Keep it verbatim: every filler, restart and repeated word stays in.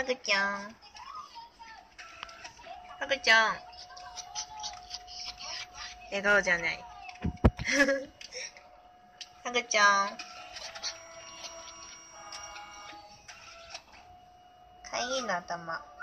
ぐちゃん。はぐちゃん。笑顔じゃない。はぐちゃん。かいいな頭。